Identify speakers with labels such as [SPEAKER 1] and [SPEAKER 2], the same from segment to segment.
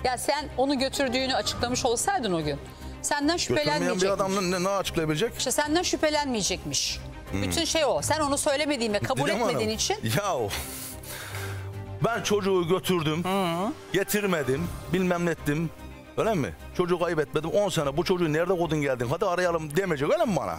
[SPEAKER 1] Ya sen onu götürdüğünü açıklamış olsaydın o gün, senden şüphelenmeyecekmiş.
[SPEAKER 2] Bir adam ne açıklayabilecek?
[SPEAKER 1] İşte senden şüphelenmeyecekmiş. Bütün şey o. Sen onu söylemediğin ve kabul
[SPEAKER 2] Didem
[SPEAKER 1] etmediğin
[SPEAKER 2] Hanım,
[SPEAKER 1] için.
[SPEAKER 2] Ya ben çocuğu götürdüm, getirmedim, bilmem ne ettim. Öyle mi? Çocuğu kaybetmedim. 10 sene bu çocuğu nerede koydun geldin? Hadi arayalım demeyecek öyle mi bana?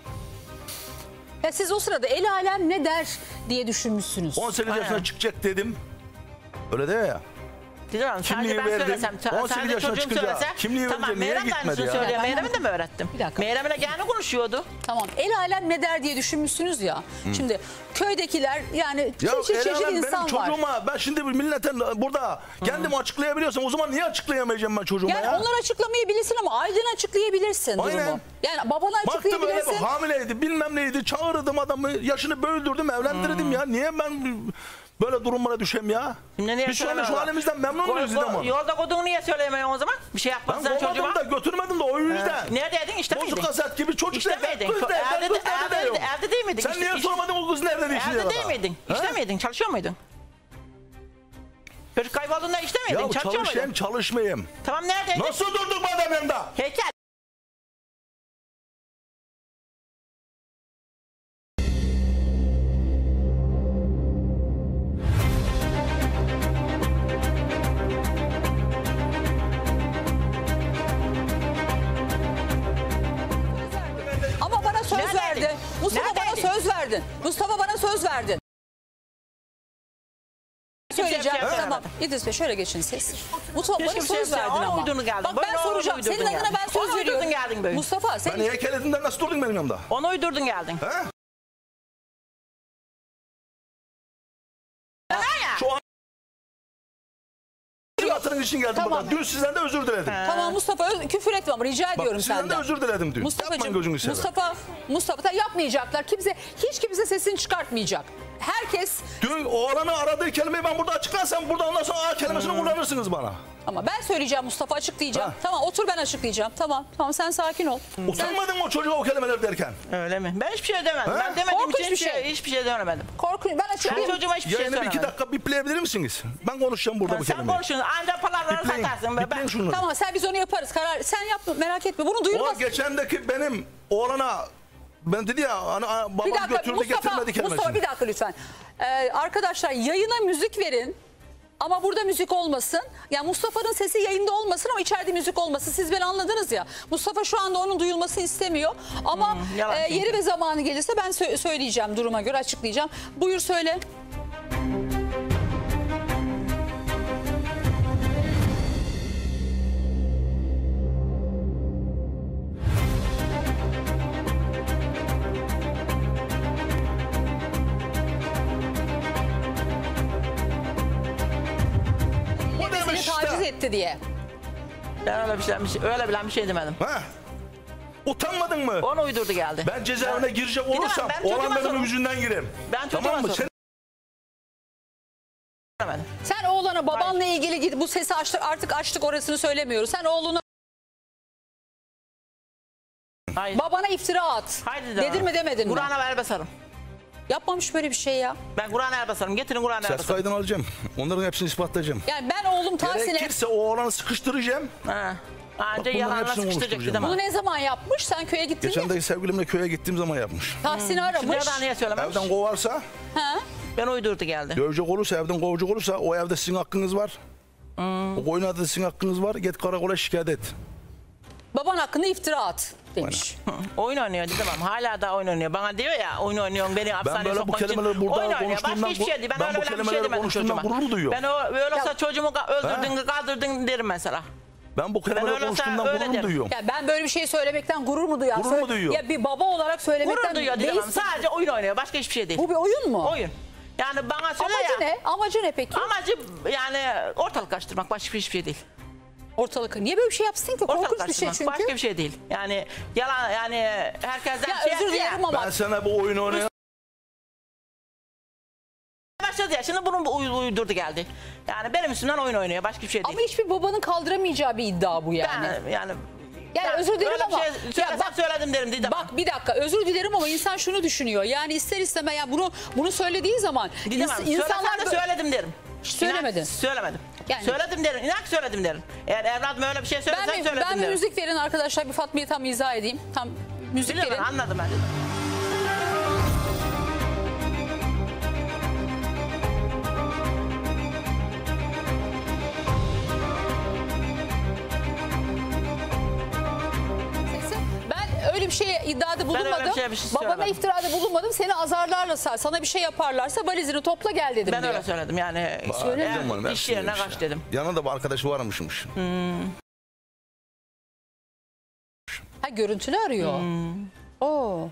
[SPEAKER 1] Ya siz o sırada el alem ne der diye düşünmüşsünüz.
[SPEAKER 2] 18 yaşına çıkacak dedim. Öyle değil ya.
[SPEAKER 3] Didem,
[SPEAKER 2] Kimliği
[SPEAKER 3] ben
[SPEAKER 2] verdim.
[SPEAKER 3] söylesem,
[SPEAKER 2] 18 yaşına çıkınca kimliği
[SPEAKER 3] tamam,
[SPEAKER 2] verince niye
[SPEAKER 3] Meyrem
[SPEAKER 2] gitmedi ya?
[SPEAKER 3] söylüyor. Meyrem'e de mi öğrettim?
[SPEAKER 1] Bir dakika.
[SPEAKER 3] Meyrem'le gene konuşuyordu.
[SPEAKER 1] Tamam, el alem ne der diye düşünmüşsünüz ya. Şimdi köydekiler yani çeşit insan
[SPEAKER 2] benim
[SPEAKER 1] var.
[SPEAKER 2] çocuğuma ben şimdi milletin burada kendimi açıklayabiliyorsam o zaman niye açıklayamayacağım ben çocuğuma
[SPEAKER 1] Yani
[SPEAKER 2] ya?
[SPEAKER 1] onlar açıklamayabilirsin ama Aydın açıklayabilirsin
[SPEAKER 2] Aynen.
[SPEAKER 1] durumu. Yani babana
[SPEAKER 2] Baktım öyle
[SPEAKER 1] açıklayabilirsin.
[SPEAKER 2] hamileydi bilmem neydi çağırdım adamı yaşını böldürdüm evlendirdim ya. Niye ben böyle durumlara düşeyim ya? Biz şu anda şu halimizden memnun muyuz ama?
[SPEAKER 3] Yolda koduğunu niye söyleyemiyorsun o zaman? Bir şey yapmazsan
[SPEAKER 2] Ben
[SPEAKER 3] çocuğuma.
[SPEAKER 2] kovmadım da götürmedim de o yüzden.
[SPEAKER 3] Neredeydin? İşte miydin?
[SPEAKER 2] Bozuk kaset gibi çocuk
[SPEAKER 3] İşte miydin?
[SPEAKER 2] Kız nerede? Kız nerede yok?
[SPEAKER 3] Evde değil miydin?
[SPEAKER 2] Sen niye sormadın o kız nerede diye
[SPEAKER 3] Evde değil miydin? İşte miydin? Çalışıyor muydun? Çocuk kaybolduğunda işte miydin?
[SPEAKER 2] Ya
[SPEAKER 3] Çalışıyor muydun?
[SPEAKER 2] çalışayım çalışmayayım.
[SPEAKER 3] Tamam neredeydin?
[SPEAKER 2] Nasıl durduk bu adam yanında?
[SPEAKER 3] Heykel.
[SPEAKER 1] Ama bana söz
[SPEAKER 3] Neredeydin?
[SPEAKER 1] verdin. Mustafa
[SPEAKER 3] Neredeydin?
[SPEAKER 1] bana söz verdin. Mustafa bana söz verdin. Söyleyeceğim.
[SPEAKER 3] Kimse
[SPEAKER 1] Tamam. İdris Bey şöyle geçin siz. Mustafa bana
[SPEAKER 3] Keşke bir şey
[SPEAKER 1] söz verdin
[SPEAKER 3] yapsa,
[SPEAKER 1] ama.
[SPEAKER 3] uydurunu geldin.
[SPEAKER 1] Bak
[SPEAKER 3] Böyle
[SPEAKER 1] ben soracağım.
[SPEAKER 3] uydurdun
[SPEAKER 1] Senin adına
[SPEAKER 3] geldin.
[SPEAKER 1] ben söz
[SPEAKER 3] Onu
[SPEAKER 1] veriyorum.
[SPEAKER 3] uydurdun geldin böyle.
[SPEAKER 1] Mustafa
[SPEAKER 2] Ben
[SPEAKER 1] sen
[SPEAKER 2] heykeledinden nasıl durdun benim yanımda?
[SPEAKER 3] Onu uydurdun geldin.
[SPEAKER 2] He?
[SPEAKER 3] Ya.
[SPEAKER 2] Şu hatırın için geldim
[SPEAKER 1] Tamam.
[SPEAKER 2] buradan. Dün sizden de özür diledim.
[SPEAKER 1] tamam Mustafa küfür etme ama rica ediyorum
[SPEAKER 2] Bak, sizden
[SPEAKER 1] senden.
[SPEAKER 2] de özür diledim dün. Yapmayın gözünü seveyim.
[SPEAKER 1] Mustafa da yapmayacaklar. Hiç kimse sesini çıkartmayacak. Herkes
[SPEAKER 2] Dün oğlanı aradığı kelimeyi ben burada açıklarsam burada ondan sonra A kelimesini kullanırsınız bana.
[SPEAKER 1] ama ben söyleyeceğim Mustafa açıklayacağım.
[SPEAKER 2] Ha.
[SPEAKER 1] Tamam otur ben açıklayacağım. Tamam sen sakin ol.
[SPEAKER 2] Utanmadın mı o çocuğa o kelimeler derken?
[SPEAKER 3] Öyle mi? Ben hiçbir şey demedim.
[SPEAKER 2] He?
[SPEAKER 3] Ben demediğim
[SPEAKER 1] Korkunç
[SPEAKER 3] için
[SPEAKER 1] bir şey.
[SPEAKER 3] hiçbir şey demedim.
[SPEAKER 1] Korkun ben
[SPEAKER 3] Ben
[SPEAKER 1] açıklayayım.
[SPEAKER 3] çocuğuma hiçbir şey
[SPEAKER 2] Yayını bir
[SPEAKER 3] söylemedim.
[SPEAKER 2] 2 dakika bipleyebilir misiniz? Ben konuşacağım burada bu
[SPEAKER 3] Sen
[SPEAKER 2] kelimeyi.
[SPEAKER 3] konuşuyorsun. Ancak palavraları
[SPEAKER 2] Bipleyin,
[SPEAKER 3] satarsın.
[SPEAKER 2] bipleyin şunları.
[SPEAKER 1] Tamam biz onu yaparız. Sen yapma merak etme. Bunu duyurmaz.
[SPEAKER 2] O geçendeki benim oğlana ben dedi ya
[SPEAKER 1] Bir
[SPEAKER 2] babam
[SPEAKER 1] dakika
[SPEAKER 2] götürdü getirmedi kelimesini.
[SPEAKER 1] Mustafa bir dakika lütfen. Arkadaşlar yayına müzik verin. Ama burada müzik olmasın. Yani Mustafa'nın sesi yayında olmasın ama içeride müzik olmasın. Siz beni anladınız ya. Mustafa şu anda onun duyulmasını istemiyor. Ama
[SPEAKER 3] yalan
[SPEAKER 1] yeri ve zamanı gelirse ben söyleyeceğim duruma göre açıklayacağım. Buyur söyle. Seni taciz etti diye.
[SPEAKER 3] Ben öyle bilen bir şey demedim.
[SPEAKER 2] Ha? Utanmadın mı?
[SPEAKER 3] Onu uydurdu geldi.
[SPEAKER 2] Ben cezaevine girecek
[SPEAKER 3] Gidemem,
[SPEAKER 2] olursam
[SPEAKER 3] ben çocuğuma
[SPEAKER 2] oğlan benim
[SPEAKER 3] sorun.
[SPEAKER 2] yüzünden girerim.
[SPEAKER 3] Ben çocuğuma
[SPEAKER 2] Tamam mı?
[SPEAKER 3] sorun. Demedim.
[SPEAKER 1] Sen oğlana babanla ilgili git bu sesi artık açtık orasını söylemiyoruz. Sen oğluna
[SPEAKER 3] Hayır.
[SPEAKER 1] babana iftira at.
[SPEAKER 3] Haydi
[SPEAKER 1] Dedir mi demedin mi?
[SPEAKER 3] Kur'an'a ver basarım.
[SPEAKER 1] Yapmamış böyle bir şey ya.
[SPEAKER 3] Ben Kur'an'a ver basarım. Getirin Kur'an'a ver
[SPEAKER 2] Ses
[SPEAKER 3] basarım.
[SPEAKER 2] kaydını alacağım. Onların hepsini ispatlayacağım.
[SPEAKER 1] Yani ben oğlum Tahsin'e
[SPEAKER 2] Gerekirse o oğlanı sıkıştıracağım.
[SPEAKER 3] Ha. Anca
[SPEAKER 2] bunların
[SPEAKER 3] yalanla
[SPEAKER 2] hepsini
[SPEAKER 3] sıkıştıracak
[SPEAKER 2] konuşturacağım.
[SPEAKER 1] bunu
[SPEAKER 3] Didem.
[SPEAKER 1] ne zaman yapmış? Sen köye gittin
[SPEAKER 2] Geçen
[SPEAKER 1] mi?
[SPEAKER 2] de sevgilimle köye gittiğim zaman yapmış.
[SPEAKER 1] Tahsin'i
[SPEAKER 3] Şimdi
[SPEAKER 1] aramış.
[SPEAKER 3] neden niye söylememiş?
[SPEAKER 2] Evden kovarsa,
[SPEAKER 1] Ha?
[SPEAKER 3] Ben uydurdu geldi.
[SPEAKER 2] dövecek olursa, evden kovacak olursa o evde sizin hakkınız var. O koyun adında sizin hakkınız var. Git karakola şikayet et.
[SPEAKER 1] Baban hakkında iftira at demiş.
[SPEAKER 3] Oyun oynuyor Didem Hanım. Hala da oyun oynuyor. Bana diyor ya oyun oynuyorsun beni
[SPEAKER 2] Ben
[SPEAKER 3] hapishaneye
[SPEAKER 2] böyle bu
[SPEAKER 3] sokmak için.
[SPEAKER 2] kelimeleri burada
[SPEAKER 3] Oyun oynuyor. Başka
[SPEAKER 2] konuştuğumdan
[SPEAKER 3] hiçbir şey değil. Ben
[SPEAKER 2] bu
[SPEAKER 3] öyle bilen bir şey
[SPEAKER 2] kelimeleri
[SPEAKER 3] demedim
[SPEAKER 2] konuştuğumdan
[SPEAKER 3] çocuğuma.
[SPEAKER 2] gurur duyuyorum.
[SPEAKER 3] Ben öyle olsa çocuğumu öldürdün, kaldırdın derim mesela.
[SPEAKER 2] Ben bu kelimeleri
[SPEAKER 3] öyle olsa
[SPEAKER 2] konuştuğumdan
[SPEAKER 3] öyle
[SPEAKER 2] gurur
[SPEAKER 3] derim.
[SPEAKER 2] duyuyorum.
[SPEAKER 1] Ya ben böyle bir şey söylemekten gurur mu duyar?
[SPEAKER 2] Gurur mu duyuyor?
[SPEAKER 1] Ya bir baba olarak söylemekten
[SPEAKER 3] Gurur duyuyor Didem Hanım.
[SPEAKER 1] değilsin.
[SPEAKER 3] Sadece oyun oynuyor. Başka hiçbir şey değil.
[SPEAKER 1] Bu bir oyun mu?
[SPEAKER 3] Oyun. Yani bana söyle
[SPEAKER 1] Amacı
[SPEAKER 3] ya.
[SPEAKER 1] ne? Amacı ne peki?
[SPEAKER 3] Amacı yani ortalık karıştırmak. Başka hiçbir şey değil.
[SPEAKER 1] Ortalık. Niye böyle bir şey yapsın ki?
[SPEAKER 3] Ortalık
[SPEAKER 1] Korkunç bir şey
[SPEAKER 3] karıştırmak.
[SPEAKER 1] çünkü.
[SPEAKER 3] Başka bir şey değil. Yani yalan yani herkesten
[SPEAKER 1] Ya
[SPEAKER 3] şey
[SPEAKER 1] özür
[SPEAKER 3] yaptı ya.
[SPEAKER 1] dilerim ama
[SPEAKER 2] Ben sana bu oyunu oynayan
[SPEAKER 3] Başladı ya. Şimdi bunu uydurdu geldi. Yani benim üstümden oyun oynuyor. Başka bir şey değil.
[SPEAKER 1] ama hiçbir babanın kaldıramayacağı bir iddia bu yani.
[SPEAKER 3] Yani
[SPEAKER 1] özür dilerim
[SPEAKER 3] öyle bir
[SPEAKER 1] ama.
[SPEAKER 3] şey söylesem söyledim derim Didem.
[SPEAKER 1] Bak bir dakika özür dilerim ama insan şunu düşünüyor. Yani ister istemez ya bunu söylediği zaman
[SPEAKER 3] Didem Hanım,
[SPEAKER 1] insanlar
[SPEAKER 3] söylesem de söyledim derim.
[SPEAKER 1] söylemedin.
[SPEAKER 3] Söylemedim.
[SPEAKER 1] Yani-
[SPEAKER 3] Söyledim derim. İnan ki söyledim derim. Eğer evladım öyle bir şey söylesem söyledim
[SPEAKER 1] Ben bir
[SPEAKER 3] derim.
[SPEAKER 1] müzik verin arkadaşlar, bir Fatma'yı tam izah edeyim. Tam müzik
[SPEAKER 3] Biliyorum
[SPEAKER 1] verin.
[SPEAKER 3] ben, anladım ben.
[SPEAKER 1] Ben öyle bir şeye iddiada bulunmadım.
[SPEAKER 3] öyle bir şey
[SPEAKER 1] Babama
[SPEAKER 3] söylemedim.
[SPEAKER 1] iftirada bulunmadım. Seni azarlarsa, sana bir şey yaparlarsa valizini topla gel dedim
[SPEAKER 3] Ben
[SPEAKER 1] diyor.
[SPEAKER 3] öyle söyledim yani.
[SPEAKER 1] Söyle.
[SPEAKER 2] Dedim hanım,
[SPEAKER 3] İş
[SPEAKER 2] hepsini
[SPEAKER 3] yerine
[SPEAKER 2] demiş
[SPEAKER 3] kaç
[SPEAKER 2] ya.
[SPEAKER 3] dedim.
[SPEAKER 2] Yanında bir arkadaşı varmışmış.
[SPEAKER 1] Ha, görüntülü arıyor. Oo.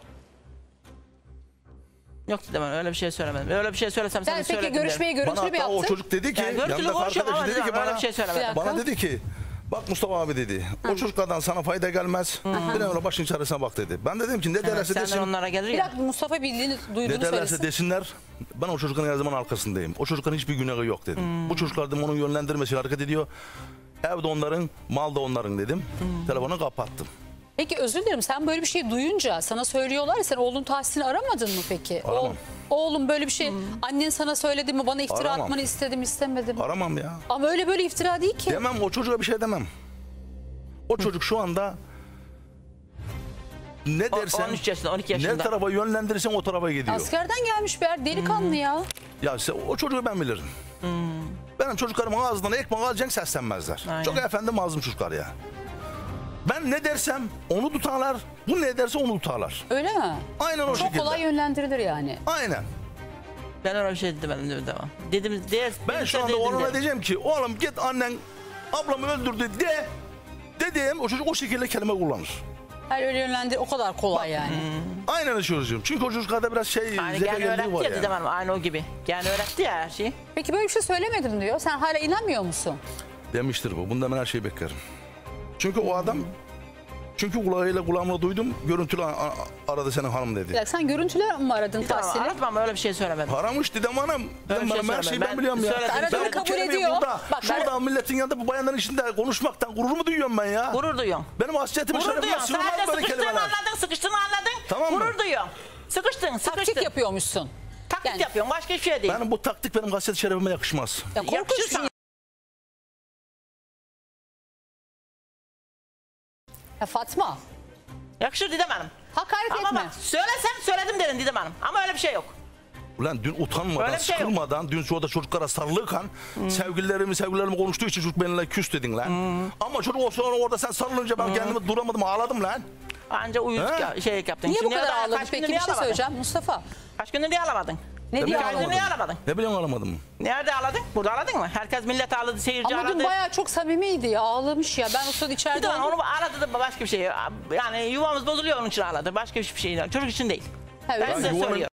[SPEAKER 3] Yok dedim ben öyle bir şey söylemedim. Öyle bir şey söylesem
[SPEAKER 1] Sen
[SPEAKER 3] sana
[SPEAKER 1] peki
[SPEAKER 3] söyledim
[SPEAKER 1] görüşmeyi
[SPEAKER 3] derim.
[SPEAKER 1] görüntülü
[SPEAKER 2] Bana
[SPEAKER 1] mü
[SPEAKER 2] hatta o
[SPEAKER 1] yaptın?
[SPEAKER 2] çocuk dedi ki,
[SPEAKER 3] Yani görüntülü
[SPEAKER 2] yanındaki
[SPEAKER 3] konuşuyorum
[SPEAKER 2] arkadaşı
[SPEAKER 3] ama
[SPEAKER 2] dedi ki
[SPEAKER 3] öyle
[SPEAKER 2] bana,
[SPEAKER 3] bir şey söylemedim.
[SPEAKER 1] Bir dakika.
[SPEAKER 2] bana dedi ki bak Mustafa abi dedi, o çocuklardan sana fayda gelmez. Bir öyle başın çaresine bak dedi. Ben dedim ki ne
[SPEAKER 3] Evet,
[SPEAKER 2] derlerse
[SPEAKER 3] senden
[SPEAKER 2] desin.
[SPEAKER 3] onlara gelir
[SPEAKER 1] Bir
[SPEAKER 3] ya.
[SPEAKER 1] dakika, Mustafa bildiğini,
[SPEAKER 2] Ne
[SPEAKER 1] duyduğunu
[SPEAKER 2] derlerse
[SPEAKER 1] söylesin.
[SPEAKER 2] desinler, ben o çocukların her zaman arkasındayım. O çocukların hiçbir günahı yok dedim. Bu çocuklar dedim onun yönlendirmesiyle hareket ediyor. Ev de onların, mal da onların dedim. Telefonu kapattım.
[SPEAKER 1] Peki özür dilerim, sen böyle bir şey duyunca sana söylüyorlar ya, sen oğlun Tahsin'i aramadın mı peki?
[SPEAKER 2] Aramam.
[SPEAKER 1] Oğlum böyle bir şey annen sana söyledi mi, bana iftira
[SPEAKER 2] Aramam.
[SPEAKER 1] atmanı istedim istemedim.
[SPEAKER 2] Aramam ya.
[SPEAKER 1] Ama öyle böyle iftira değil ki.
[SPEAKER 2] Demem, o çocuğa bir şey demem. O çocuk şu anda ne dersen,
[SPEAKER 3] 13 yaşında, 12
[SPEAKER 2] ne
[SPEAKER 3] yaşında.
[SPEAKER 2] tarafa yönlendirirsen o tarafa gidiyor.
[SPEAKER 1] Askerden gelmiş bir yer, delikanlı ya.
[SPEAKER 2] Ya o çocuğu ben bilirim. Benim çocuklarımın ağzından ekmek alacaksın seslenmezler.
[SPEAKER 3] Aynen.
[SPEAKER 2] Çok efendim ağzım çocuklar ya. Ben ne dersem onu tutarlar, bu ne derse onu tutarlar.
[SPEAKER 1] Öyle mi?
[SPEAKER 2] Aynen o
[SPEAKER 1] Çok
[SPEAKER 2] şekilde.
[SPEAKER 1] kolay yönlendirilir yani.
[SPEAKER 2] Aynen.
[SPEAKER 3] Ben öyle bir şey dedim devam. Dedim
[SPEAKER 2] Ben şu anda oğluma diyeceğim ki oğlum git annen ablamı öldürdü de dediğim o çocuk o şekilde kelime kullanır.
[SPEAKER 1] Her öyle yönlendir, o kadar kolay yani.
[SPEAKER 2] Aynen öyle söylüyorum. Çünkü o çocuklarda biraz şey
[SPEAKER 3] Yani
[SPEAKER 2] zeka
[SPEAKER 3] gel
[SPEAKER 2] geriliği
[SPEAKER 3] öğretti
[SPEAKER 2] var
[SPEAKER 3] ya
[SPEAKER 2] yani.
[SPEAKER 3] dedim hanım aynı o gibi. Yani öğretti ya her şeyi.
[SPEAKER 1] Peki böyle bir şey söylemedim diyor. Sen hala inanmıyor musun?
[SPEAKER 2] Demiştir bu. Bundan ben her şeyi beklerim. Çünkü o adam, çünkü kulağımla duydum, görüntülü aradı senin hanım dedi.
[SPEAKER 1] Ya sen görüntüler mi aradın
[SPEAKER 3] Tamam
[SPEAKER 1] Tahsin'i?
[SPEAKER 3] anlatma ama öyle bir şey söylemedim.
[SPEAKER 2] Aramış dedim hanım.
[SPEAKER 3] Öyle
[SPEAKER 2] Dedim
[SPEAKER 3] bir şey
[SPEAKER 2] bana her şeyi ben
[SPEAKER 3] söylemedim.
[SPEAKER 2] biliyorum ya.
[SPEAKER 3] Söyledim.
[SPEAKER 1] Aradığını
[SPEAKER 2] Ben bu
[SPEAKER 1] kabul
[SPEAKER 2] kelimeyi
[SPEAKER 1] ediyor.
[SPEAKER 2] Burada,
[SPEAKER 1] Bak,
[SPEAKER 2] şurada milletin yanında bu bayanların içinde konuşmaktan gurur mu duyuyorum ben ya?
[SPEAKER 3] Gurur duyuyorum.
[SPEAKER 2] Benim hasretimi
[SPEAKER 3] Gurur
[SPEAKER 2] şerefime
[SPEAKER 3] duyuyorum.
[SPEAKER 2] sığmaz
[SPEAKER 3] Sadece
[SPEAKER 2] böyle
[SPEAKER 3] sıkıştığını
[SPEAKER 2] kelimeler.
[SPEAKER 3] sıkıştığını anladın.
[SPEAKER 2] Tamam mı?
[SPEAKER 3] Gurur duyuyorum. Sıkıştın.
[SPEAKER 1] Taktik yapıyormuşsun.
[SPEAKER 3] Taktik
[SPEAKER 1] Yani-
[SPEAKER 3] yapıyorum. Başka hiçbir şey değil.
[SPEAKER 2] Benim bu taktik benim hasret şerefime yakışmaz.
[SPEAKER 1] Ya korkunç
[SPEAKER 3] Yakışır
[SPEAKER 1] bir şey.
[SPEAKER 3] sana.
[SPEAKER 1] Ya Fatma,
[SPEAKER 3] Yakışır Didem Hanım.
[SPEAKER 1] hakaret
[SPEAKER 3] Ama
[SPEAKER 1] etme.
[SPEAKER 3] bak söylesem söyledim derim Didem Hanım. Ama öyle bir şey yok.
[SPEAKER 2] Ulan dün utanmadan,
[SPEAKER 3] Öyle bir şey yok.
[SPEAKER 2] sıkılmadan, dün şurada çocuklara sarılırken sevgililerimi konuştuğu için çocuk benimle küs dedin lan. Ama çocuk o sonra orada sen sarılınca ben kendimi duramadım, ağladım lan.
[SPEAKER 3] Anca uyuz
[SPEAKER 2] He?
[SPEAKER 3] şey yaptın.
[SPEAKER 1] Niye bu
[SPEAKER 3] Şimdi
[SPEAKER 1] kadar
[SPEAKER 3] ya da
[SPEAKER 1] ağladın?
[SPEAKER 3] kaç
[SPEAKER 1] Peki
[SPEAKER 3] gündür
[SPEAKER 1] bir
[SPEAKER 3] niye
[SPEAKER 1] şey
[SPEAKER 3] ağlamadın?
[SPEAKER 1] söyleyeceğim Mustafa.
[SPEAKER 3] Kaç gündür niye ağlamadın?
[SPEAKER 1] Ne diye
[SPEAKER 3] Kaç gündür
[SPEAKER 1] ağlamadın?
[SPEAKER 3] niye ağlamadın?
[SPEAKER 2] Ne bileyim ağlamadım mı?
[SPEAKER 3] Nerede ağladın? Burada ağladın mı? Herkes millet ağladı, seyirci
[SPEAKER 1] Ama dün
[SPEAKER 3] ağladı.
[SPEAKER 1] bayağı çok samimiydi ya, ağlamış ya. Ben o sırada
[SPEAKER 3] Bir
[SPEAKER 1] içeride
[SPEAKER 3] de
[SPEAKER 1] oldum.
[SPEAKER 3] onu ağladı da başka bir şey. Yani yuvamız bozuluyor onun için ağladı. Başka hiçbir şey değil. Çocuk için değil.
[SPEAKER 1] Ha, öyle
[SPEAKER 3] Ben
[SPEAKER 1] mi?
[SPEAKER 3] size
[SPEAKER 2] yuvanın-
[SPEAKER 3] söylüyorum.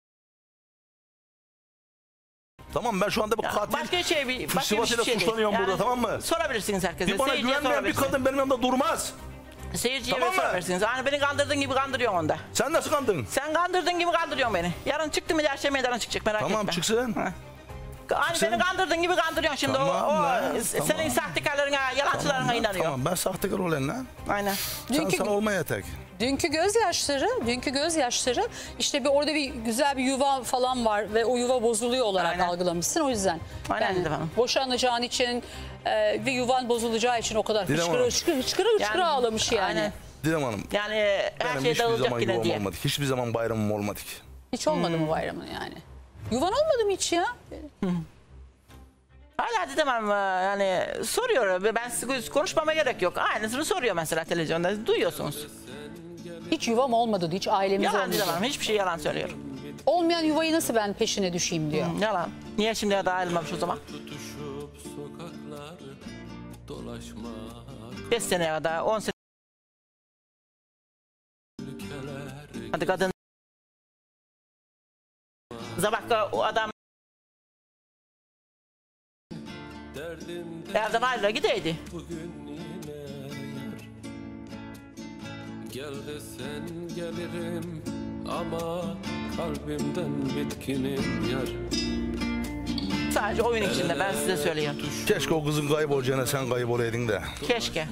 [SPEAKER 2] Tamam ben şu anda bu
[SPEAKER 3] Ya
[SPEAKER 2] katil
[SPEAKER 3] başka şey bir başka bir
[SPEAKER 2] sıfatıyla
[SPEAKER 3] şey değil.
[SPEAKER 2] suçlanıyorum burada, tamam mı?
[SPEAKER 3] Sorabilirsiniz herkese.
[SPEAKER 2] Bir bana
[SPEAKER 3] Seyirciye
[SPEAKER 2] güvenmeyen bir
[SPEAKER 3] sorabilirsiniz.
[SPEAKER 2] kadın benim yanımda durmaz.
[SPEAKER 3] Seyirciye
[SPEAKER 2] Tamam mı?
[SPEAKER 3] sorabilirsiniz. Hani beni kandırdığın gibi kandırıyorsun onda.
[SPEAKER 2] Sen nasıl kandın?
[SPEAKER 3] Sen kandırdığın gibi kandırıyorsun beni. Yarın çıktı mı her şey meydana çıkacak merak etme.
[SPEAKER 2] Tamam çıksın.
[SPEAKER 3] Hani
[SPEAKER 2] Çıksın.
[SPEAKER 3] beni kandırdığın gibi kandırıyorsun şimdi.
[SPEAKER 2] Tamam lan,
[SPEAKER 3] Senin
[SPEAKER 2] tamam.
[SPEAKER 3] sahtekarlarına, yalancılarına inanıyor.
[SPEAKER 2] Tamam ben sahtekar olayım lan.
[SPEAKER 3] Aynen.
[SPEAKER 1] Dünkü-
[SPEAKER 2] Sen olmaya tek.
[SPEAKER 1] Dünkü gözyaşları işte orada bir güzel bir yuva falan var ve o yuva bozuluyor olarak
[SPEAKER 3] Aynen.
[SPEAKER 1] algılamışsın, o yüzden.
[SPEAKER 3] Aynen
[SPEAKER 1] Yani
[SPEAKER 3] efendim.
[SPEAKER 1] boşanacağın için ve yuvan bozulacağı için o kadar
[SPEAKER 2] Didem
[SPEAKER 1] hıçkıra
[SPEAKER 2] Hanım.
[SPEAKER 1] hıçkıra ağlamış yani.
[SPEAKER 3] Aynen.
[SPEAKER 2] Didem Hanım
[SPEAKER 3] Yani her
[SPEAKER 2] benim
[SPEAKER 3] şey
[SPEAKER 2] hiçbir
[SPEAKER 3] dağılacak
[SPEAKER 2] zaman
[SPEAKER 3] yine
[SPEAKER 2] yuvam
[SPEAKER 3] diye.
[SPEAKER 2] olmadı. Hiçbir zaman bayramım olmadı ki.
[SPEAKER 1] Hiç olmadı mı bayramın yani? Yuvan olmadı mı hiç ya?
[SPEAKER 3] Hala Didem Hanım yani soruyor. Ben size konuşmama gerek yok. Aynısını soruyor mesela televizyonda. Duyuyorsunuz.
[SPEAKER 1] Hiç yuvam olmadı, hiç ailemiz
[SPEAKER 3] Yalan
[SPEAKER 1] olmadı.
[SPEAKER 3] Didem Hanım. Hiçbir şey yalan söylüyor.
[SPEAKER 1] Olmayan yuvayı nasıl ben peşine düşeyim diyor.
[SPEAKER 3] Yalan. Niye şimdiye daha ayrılmamış o zaman?
[SPEAKER 4] Tutuşup sokakları dolaşmak
[SPEAKER 3] 5 seneye kadar 10 sene.
[SPEAKER 4] ülkeler
[SPEAKER 3] Hadi kadın. Zabakka o adam
[SPEAKER 4] derdimde
[SPEAKER 3] Erdem ayrıla gideydi.
[SPEAKER 4] bugün yine yar. Gel desen gelirim ama kalbimden bitkinim yar.
[SPEAKER 3] Sadece oyun içinde ben size söylüyorum.
[SPEAKER 2] Keşke o kızın kaybolacağına sen kaybolaydın da.
[SPEAKER 3] Keşke.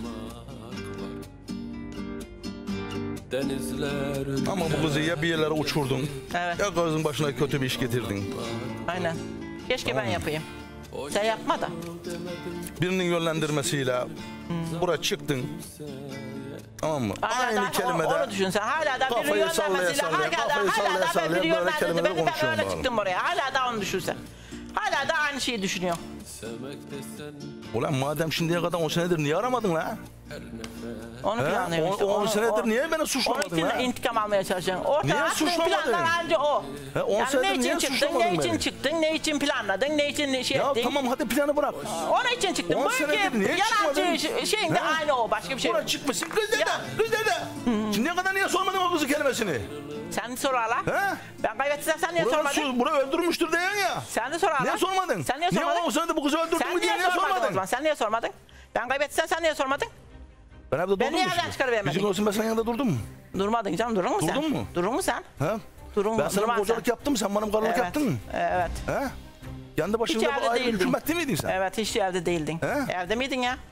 [SPEAKER 4] Denizler
[SPEAKER 2] Ama bu kızı ya bir yerlere uçurdun
[SPEAKER 3] Evet.
[SPEAKER 2] ya kızın başına kötü bir iş getirdin.
[SPEAKER 3] Aynen. Keşke ben yapayım. Sen yapma da.
[SPEAKER 2] Birinin yönlendirmesiyle buraya çıktın. Tamam mı? Aynı kelimede
[SPEAKER 3] Onu düşün sen. Hala da bir
[SPEAKER 2] kafayı sallaya
[SPEAKER 3] yönlenmesiyle
[SPEAKER 2] sallaya, kafayı sallaya
[SPEAKER 3] bir
[SPEAKER 2] sallaya böyle
[SPEAKER 3] yönlendirdi.
[SPEAKER 2] kelimeleri
[SPEAKER 3] Ben
[SPEAKER 2] konuşuyorum
[SPEAKER 3] öyle
[SPEAKER 2] bana.
[SPEAKER 3] çıktım buraya. Hala da onu düşünsen. Hala da aynı şeyi düşünüyor.
[SPEAKER 4] Sevmek desen
[SPEAKER 2] Ulan madem şimdiye kadar 10 senedir niye aramadın la?
[SPEAKER 3] Onu
[SPEAKER 2] He?
[SPEAKER 3] planlıyor işte.
[SPEAKER 2] 10 senedir niye beni
[SPEAKER 3] Onun
[SPEAKER 2] suçlamadın
[SPEAKER 3] için
[SPEAKER 2] la?
[SPEAKER 3] intikam almaya çalışacaksın. Ortada
[SPEAKER 2] Niye
[SPEAKER 3] attığın
[SPEAKER 2] suçlamadın?
[SPEAKER 3] planlar anca o.
[SPEAKER 2] He, 10
[SPEAKER 3] Yani
[SPEAKER 2] senedir
[SPEAKER 3] ne için
[SPEAKER 2] niye
[SPEAKER 3] çıktın,
[SPEAKER 2] suçlamadın
[SPEAKER 3] ne için
[SPEAKER 2] beni?
[SPEAKER 3] çıktın, ne için planladın, ne için şey
[SPEAKER 2] Ya
[SPEAKER 3] ettin.
[SPEAKER 2] tamam hadi planı bırak.
[SPEAKER 3] Onun için çıktın.
[SPEAKER 2] 10
[SPEAKER 3] Bu
[SPEAKER 2] senedir niye çıkmadın?
[SPEAKER 3] yalancı şeyin de
[SPEAKER 2] He?
[SPEAKER 3] aynı o. Başka bir şey yok.
[SPEAKER 2] Buraya çıkmışsın kız dede, kız dede. Şimdiye kadar niye sormadın o kızı kelimesini?
[SPEAKER 3] Sen sor hala.
[SPEAKER 2] He?
[SPEAKER 3] Ben kaybetsem sen niye sormadın?
[SPEAKER 2] Buraya öldürmüştür diyen ya.
[SPEAKER 3] Sen de sor hala.
[SPEAKER 2] Niye sormadın?
[SPEAKER 3] Sen niye sormadın?
[SPEAKER 2] 10 senedir bu kızı öldürdün
[SPEAKER 3] Sen
[SPEAKER 2] mü diye
[SPEAKER 3] niye
[SPEAKER 2] niye
[SPEAKER 3] sormadın o
[SPEAKER 2] sormadın?
[SPEAKER 3] zaman? Sen niye sormadın? Ben kaybetsem sen niye sormadın?
[SPEAKER 2] Ben evde durdum
[SPEAKER 3] niye
[SPEAKER 2] mu?
[SPEAKER 3] evden çıkarıvermedin?
[SPEAKER 2] Bizim olsun ben senin yanında durdum mu?
[SPEAKER 3] Durmadın canım, durur mu sen?
[SPEAKER 2] Durdun mu?
[SPEAKER 3] Durur mu sen?
[SPEAKER 2] He?
[SPEAKER 3] Durun
[SPEAKER 2] Ben sana
[SPEAKER 3] durmaz
[SPEAKER 2] kocalık
[SPEAKER 3] sen.
[SPEAKER 2] yaptım sen bana karılık yaptın mı?
[SPEAKER 3] Evet.
[SPEAKER 2] He? Kendi başında
[SPEAKER 3] Hiç
[SPEAKER 2] bu
[SPEAKER 3] evde
[SPEAKER 2] ayrı bir
[SPEAKER 3] değildin.
[SPEAKER 2] hükümetli miydin sen?
[SPEAKER 3] Evet, hiç evde değildin.
[SPEAKER 2] He?
[SPEAKER 3] Evde miydin ya?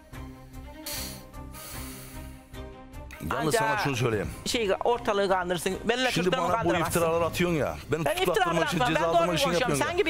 [SPEAKER 2] Yalnız
[SPEAKER 3] Anca-
[SPEAKER 2] sana şunu söyleyeyim.
[SPEAKER 3] Ortalığı kandırırsın. Benimle
[SPEAKER 2] Şimdi
[SPEAKER 3] çocuklarımı
[SPEAKER 2] bana bu
[SPEAKER 3] kandıramazsın.
[SPEAKER 2] iftiralar atıyorsun ya. Beni
[SPEAKER 3] Ben iftira
[SPEAKER 2] tutuklattırmak için,
[SPEAKER 3] bırakmam. Ben
[SPEAKER 2] cezalandırmak
[SPEAKER 3] doğru
[SPEAKER 2] için
[SPEAKER 3] konuşuyorum.
[SPEAKER 2] yapıyorsun
[SPEAKER 3] Sen
[SPEAKER 2] ya.
[SPEAKER 3] gibi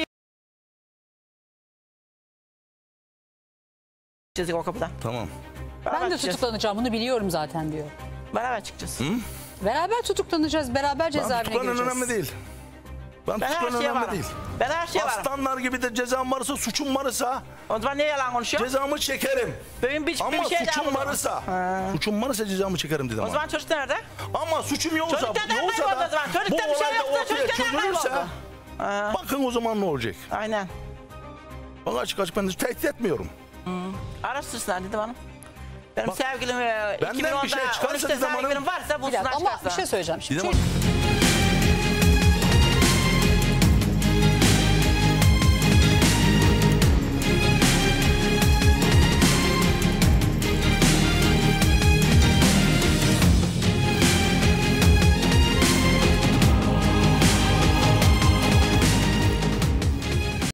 [SPEAKER 3] çıkacağız o kapıdan.
[SPEAKER 2] Tamam.
[SPEAKER 1] Ben
[SPEAKER 3] Beraber
[SPEAKER 1] de
[SPEAKER 3] çıkacağız.
[SPEAKER 1] tutuklanacağım bunu biliyorum zaten diyor.
[SPEAKER 3] Beraber çıkacağız.
[SPEAKER 1] Beraber tutuklanacağız, beraber
[SPEAKER 2] Ben
[SPEAKER 1] cezaevine
[SPEAKER 2] tutuklanan
[SPEAKER 1] gireceğiz.
[SPEAKER 2] önemli değil. Ben
[SPEAKER 3] Ben her
[SPEAKER 2] tutuklanan
[SPEAKER 3] şeye
[SPEAKER 2] önemli
[SPEAKER 3] varım.
[SPEAKER 2] değil.
[SPEAKER 3] Ben her şeye varım.
[SPEAKER 2] Aslanlar gibi de cezam varsa, suçum varsa
[SPEAKER 3] O zaman niye yalan konuşuyorsun?
[SPEAKER 2] cezamı çekerim.
[SPEAKER 3] Benim bir
[SPEAKER 2] Ama
[SPEAKER 3] şey daha
[SPEAKER 2] suçum
[SPEAKER 3] bulamadım.
[SPEAKER 2] varsa, suçum varsa cezamı çekerim dedim.
[SPEAKER 3] O zaman çocuk nerede?
[SPEAKER 2] Ama suçum yoksa,
[SPEAKER 3] Çocuk neden
[SPEAKER 2] yoksa
[SPEAKER 3] kayboldu o
[SPEAKER 2] da
[SPEAKER 3] zaman?
[SPEAKER 2] bu
[SPEAKER 3] Çocukta bir şey
[SPEAKER 2] olay da
[SPEAKER 3] yoksa
[SPEAKER 2] ortaya
[SPEAKER 3] çocuk neden
[SPEAKER 2] çözülürse
[SPEAKER 3] kayboldu?
[SPEAKER 2] bakın o zaman ne olacak.
[SPEAKER 3] Aynen.
[SPEAKER 2] Bak açık açık ben tehdit etmiyorum.
[SPEAKER 3] Araştırsınlar dedim hanım. Benim
[SPEAKER 2] Bak,
[SPEAKER 3] sevgilim
[SPEAKER 2] benden bir
[SPEAKER 3] 2010'da
[SPEAKER 2] şey çıkarsa
[SPEAKER 3] 13'te
[SPEAKER 2] dedim hanım.
[SPEAKER 3] sevgilim varsa
[SPEAKER 1] Bir
[SPEAKER 3] bulsunlar
[SPEAKER 1] dakika ama
[SPEAKER 3] çıkarsa.
[SPEAKER 1] bir şey söyleyeceğim. Şimdi
[SPEAKER 2] Dedim
[SPEAKER 1] çocuk-